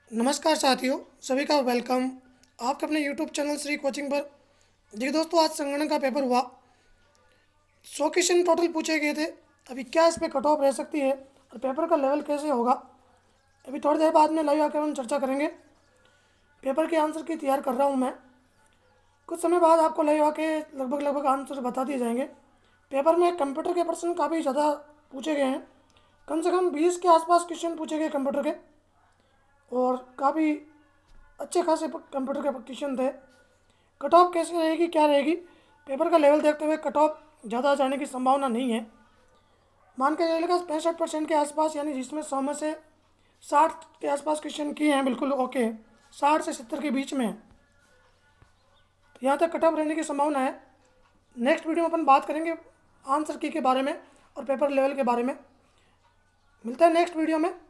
नमस्कार साथियों, सभी का वेलकम आपके अपने यूट्यूब चैनल श्री कोचिंग पर। देखिए दोस्तों, आज संगणक का पेपर हुआ। 100 क्वेश्चन टोटल पूछे गए थे। अभी क्या इस पर कट ऑफ रह सकती है और पेपर का लेवल कैसे होगा, अभी थोड़ी देर बाद में लाइव आकर हम चर्चा करेंगे। पेपर के आंसर की तैयार कर रहा हूँ मैं। कुछ समय बाद आपको लाइव आके लगभग आंसर बता दिए जाएंगे। पेपर में कंप्यूटर के प्रश्न काफ़ी ज़्यादा पूछे गए हैं। कम से कम 20 के आसपास क्वेश्चन पूछे गए कंप्यूटर के, और काफ़ी अच्छे खासे कंप्यूटर के क्वेश्चन थे। कट ऑफ कैसे रहेगी, क्या रहेगी, पेपर का लेवल देखते हुए कट ऑफ ज़्यादा जाने की संभावना नहीं है। मान के चलिएगा 65% के आसपास, यानी जिसमें 100 में से 60 के आसपास क्वेश्चन किए हैं, बिल्कुल ओके, 60 से 70 के बीच में है। तो यहाँ तक कट ऑफ रहने की संभावना है। नेक्स्ट वीडियो में अपन बात करेंगे आंसर की के बारे में और पेपर लेवल के बारे में। मिलता है नेक्स्ट वीडियो में।